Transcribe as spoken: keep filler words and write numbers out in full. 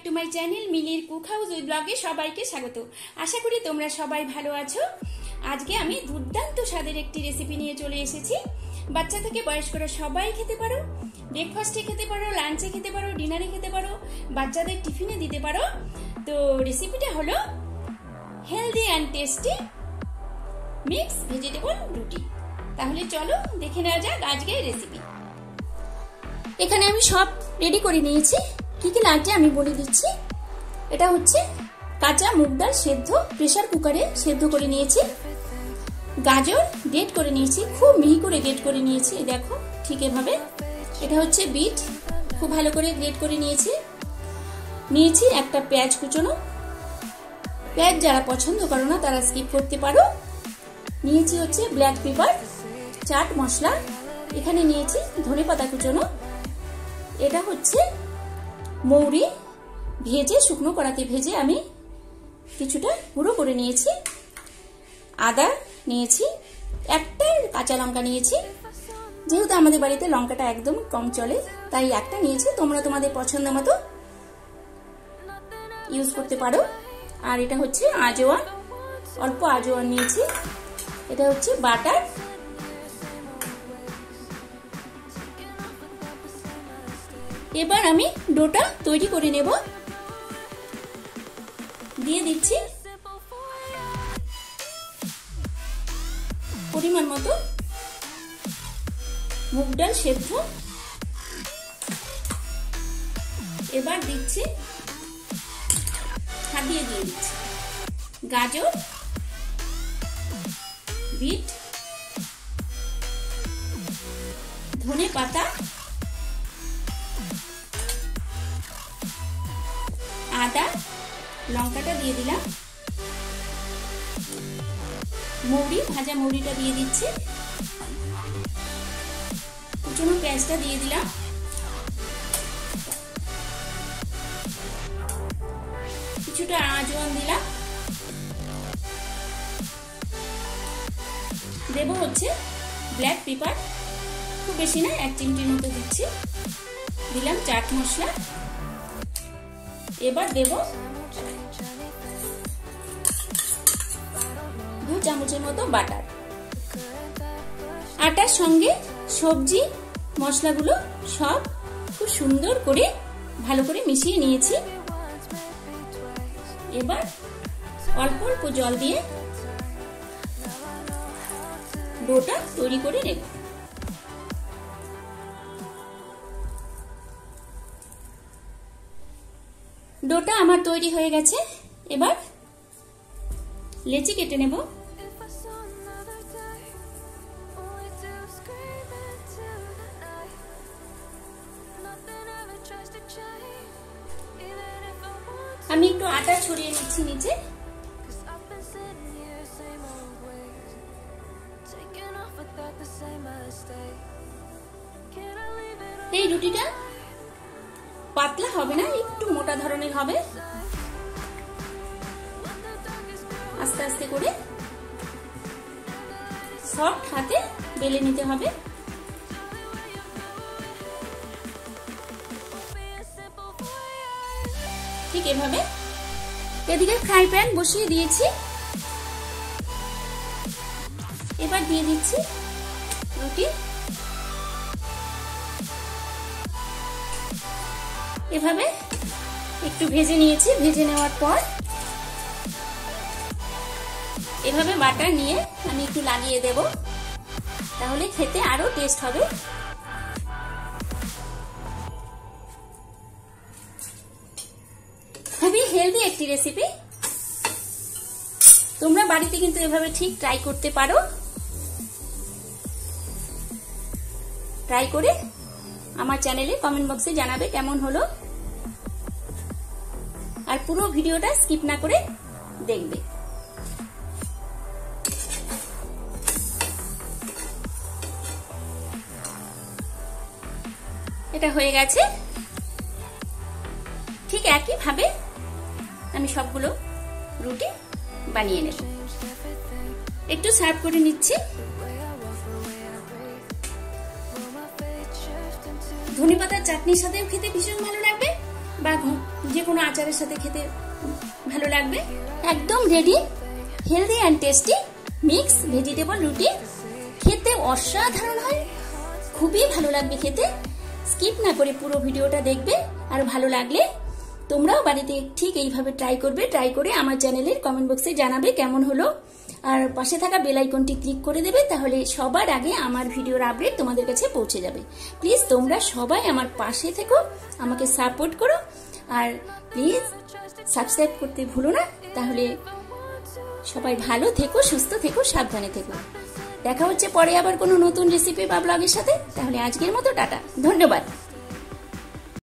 Two my channel মিলির cook house with ব্লগে সবাইকে স্বাগত। আশা করি তোমরা সবাই ভালো আছো। আজকে আমি দুর্দান্ত স্বাদের একটি রেসিপি নিয়ে চলে এসেছি। বাচ্চা থেকে বয়স্করা সবাই খেতে পারো, ব্রেকফাস্টে খেতে পারো, লাঞ্চে খেতে পারো, ডিনারে খেতে পারো, বাচ্চাদের টিফিনে দিতে পারো। তো রেসিপিটা হলো healthy and tasty mix vegetable রুটি। তাহলে চলো দেখে নেওয়া যাক আজকের রেসিপি। এখানে আমি সব রেডি করে নিয়েছি। কি কি লাগছে আমি বলে দিচ্ছি। এটা হচ্ছে কাঁচা মুগ ডাল সেদ্ধ, প্রেসার কুকারে সেদ্ধ করে নিয়েছি। গাজর গ্রেট করে নিয়েছি, খুব মিহি করে গ্রেট করে নিয়েছি, দেখো ঠিক এভাবে। এটা হচ্ছে বিট, খুব ভালো করে গ্রেট করে নিয়েছি। নিয়েছি একটা পেঁয়াজ কুচনো, পেঁয়াজ যারা পছন্দ করো না তারা স্কিপ করতে পারো। নিয়েছি হচ্ছে ব্ল্যাক পেপার, চাট মশলা, এখানে নিয়েছি ধনেপাতা কুচনো। এটা হচ্ছে মৌরি, ভেজে শুকনো কড়াতে ভেজে আমি কিছুটা গুঁড়ো করে নিয়েছি। আদা নিয়েছি, একটা কাঁচা লঙ্কা নিয়েছি। যেহেতু আমাদের বাড়িতে লঙ্কাটা একদম কম চলে তাই একটা নিয়েছি, তোমরা তোমাদের পছন্দ মতো ইউজ করতে পারো। আর এটা হচ্ছে আজওয়ান, অল্প আজওয়ান নিয়েছি। এটা হচ্ছে বাটার। এবার আমি ডোটা তৈরি করে নেব। দিয়ে দিচ্ছি পরিমাণ মতো মুগ ডাল সেদ্ধ। এবার দিচ্ছি হাত দিয়ে দিয়ে দিচ্ছি গাজর, বিট, ধনে পাতা, আদা, লঙ্কাটা দিয়ে দিলাম, মৌরি, ভাজা মৌরিটা দিয়ে দিচ্ছি, কুচনো পেঁয়াজটা দিয়ে দিলাম, কিছুটা আজওয়ান দিলাম, দেব হচ্ছে ব্ল্যাক পেপার, খুব বেশি না, এক চিমটির মতো দিচ্ছি, দিলাম চাট মশলা। এবার দেব দু চামচের মতো বাটার। আটার সঙ্গে সবজি মশলাগুলো সব খুব সুন্দর করে ভালো করে মিশিয়ে নিয়েছি। এবার অল্প অল্প জল দিয়ে ডোটা তৈরি করে নেব। ডোটা আমার তৈরি হয়ে গেছে। এবার লেচি কেটে নেব। আমি একটু আটা ছড়িয়ে নিচ্ছি নিচে। এই রুটিটা পাতলা হবে না, একটু মোটা ধরনের হবে। আস্তে আস্তে করে সফট হাতে বেলে নিতে হবে। ঠিক এভাবে। এদিকে ফ্রাই প্যান বসিয়ে দিয়েছি। এবার দিয়ে দিচ্ছি রুটি। এভাবে একটু ভেজে নিয়েছি। ভেজে নেওয়ার পর এভাবে বাটার নিয়ে আমি একটু লাগিয়ে দেব, তাহলে খেতে আরো টেস্ট হবে। খুবই হেলদি একটি রেসিপি, তোমরা বাড়িতে কিন্তু এভাবে ঠিক ট্রাই করতে পারো। ট্রাই করে আমার চ্যানেলে কমেন্ট বক্সে জানাবে কেমন হলো। আর পুরো ভিডিওটা স্কিপ না করে দেখবে। এটা হয়ে গেছে। ঠিক একই ভাবে আমি সবগুলো রুটি বানিয়ে নেব। একটু সার্ভ করে নিচ্ছি। ধনেপাতার চাটনির সাথেও খেতে ভীষণ ভালো লাগবে, বা যে কোনো আচারের সাথে খেতে ভালো লাগবে। একদম ready healthy and tasty mix vegetable রুটি, খেতে অসাধারণ হয়, খুবই ভালো লাগবে খেতে। স্কিপ না করে পুরো ভিডিওটা দেখবে, আর ভালো লাগলে তোমরাও বাড়িতে ঠিক এইভাবে ট্রাই করবে। ট্রাই করে আমার চ্যানেলের কমেন্ট বক্সে জানাবে কেমন হলো, আর পাশে থাকা বেল আইকনটি ক্লিক করে দেবে, তাহলে সবার আগে আমার ভিডিওর আপডেট তোমাদের কাছে পৌঁছে যাবে। প্লিজ তোমরা সবাই আমার পাশে থেকো, আমাকে সাপোর্ট করো, আর প্লিজ সাবস্ক্রাইব করতে ভুলো না। তাহলে সবাই ভালো থেকো, সুস্থ থেকো, সাবধানে থেকো। দেখা হচ্ছে পরে আবার কোনো নতুন রেসিপি বা ব্লগের সাথে। তাহলে আজকের মতো টাটা, ধন্যবাদ।